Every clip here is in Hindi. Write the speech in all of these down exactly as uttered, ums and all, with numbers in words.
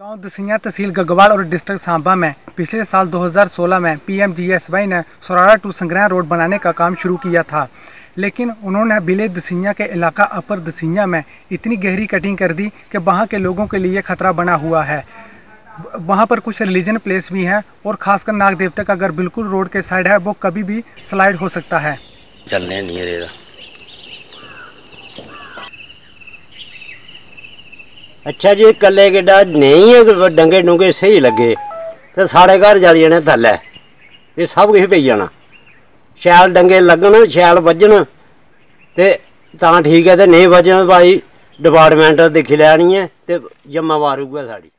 गांव दसिया तहसील गगवाल और डिस्ट्रिक्ट सांबा में पिछले साल दो हज़ार सोलह में P M G S Y ने सुरारा टू संग्रह रोड बनाने का काम शुरू किया था, लेकिन उन्होंने बिले दसिया के इलाका अपर दसिया में इतनी गहरी कटिंग कर दी कि वहां के लोगों के लिए खतरा बना हुआ है। वहां पर कुछ रिलीजन प्लेस भी हैं और खासकर नाग देवता का अगर बिल्कुल रोड के साइड है वो कभी भी स्लाइड हो सकता है। चलने नहीं रहेगा। अच्छा जी, कले गेडा नहीं है, डंगे डूंगे सही लगे तो साढ़े घर जल जाने थल्ले, ये सब कुछ पी जाना। शैल डंगे लगन, शैल वजन तो ठीक है, तो नहीं वजन भाई डिपार्टमेंट दिक्खी लैनी है तो जिम्मेवार उ'ऐ साड़ी।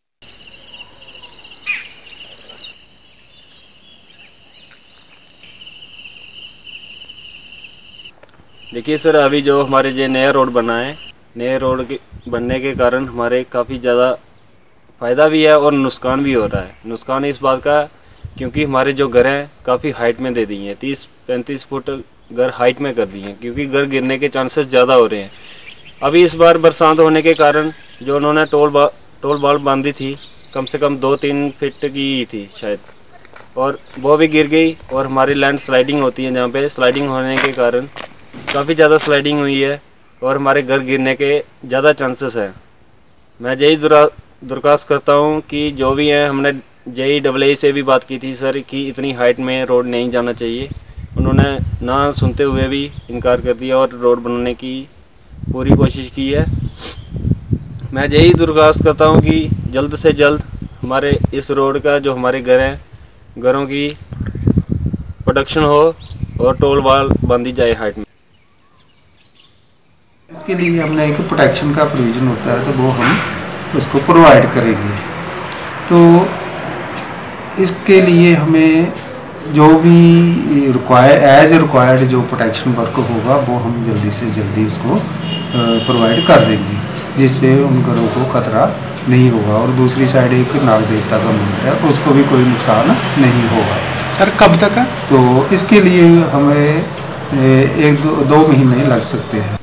देखिए सर, अभी जो हमारे जो नया रोड बना है, नए रोड के बनने के कारण हमारे काफ़ी ज़्यादा फ़ायदा भी है और नुकसान भी हो रहा है। नुकसान इस बात का क्योंकि हमारे जो घर हैं काफ़ी हाइट में दे दी हैं, तीस पैंतीस फुट घर हाइट में कर दी हैं, क्योंकि घर गिरने के चांसेस ज़्यादा हो रहे हैं। अभी इस बार बरसात होने के कारण जो उन्होंने टोल बा टोल बाल बांधी थी, कम से कम दो तीन फीट की थी शायद, और वो भी गिर गई। और हमारी लैंड स्लाइडिंग होती है, जहाँ पे स्लाइडिंग होने के कारण काफ़ी ज़्यादा स्लाइडिंग हुई है और हमारे घर गिरने के ज़्यादा चांसेस हैं। मैं यही दरख्वास्त करता हूँ कि जो भी हैं, हमने जेई डबल ए से भी बात की थी सर कि इतनी हाइट में रोड नहीं जाना चाहिए। उन्होंने ना सुनते हुए भी इनकार कर दिया और रोड बनाने की पूरी कोशिश की है। मैं यही दरख्वास्त करता हूँ कि जल्द से जल्द हमारे इस रोड का जो हमारे घर हैं, घरों की प्रोडक्शन हो और टोल वाल बांधी जाए हाइट में। इसके लिए हमने एक प्रोटेक्शन का प्रोविज़न होता है, तो वो हम उसको प्रोवाइड करेंगे। तो इसके लिए हमें जो भी रिक्वायर एज रिक्वायर्ड जो प्रोटेक्शन वर्क होगा वो हम जल्दी से जल्दी उसको प्रोवाइड कर देंगे, जिससे उन घरों को खतरा नहीं होगा। और दूसरी साइड एक नाग देवता का मंदिर है, उसको भी कोई नुकसान नहीं होगा। सर कब तक है? तो इसके लिए हमें एक दो, दो महीने लग सकते हैं।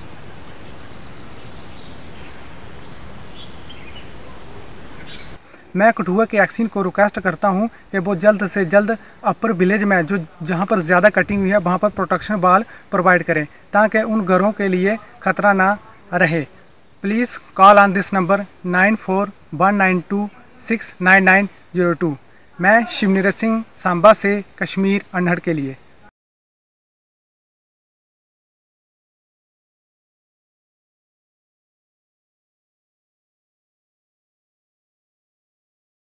मैं कठुआ के एक्सीन को रिक्वेस्ट करता हूं कि वो जल्द से जल्द अपर विलेज में जो जहां पर ज़्यादा कटिंग हुई है वहां पर प्रोटेक्शन वाल प्रोवाइड करें, ताकि उन घरों के लिए खतरा ना रहे। Please call on this number nine four one nine two six nine nine zero two. मैं शिव निराज सिंह सांबा से कश्मीर अनहड़ के लिए।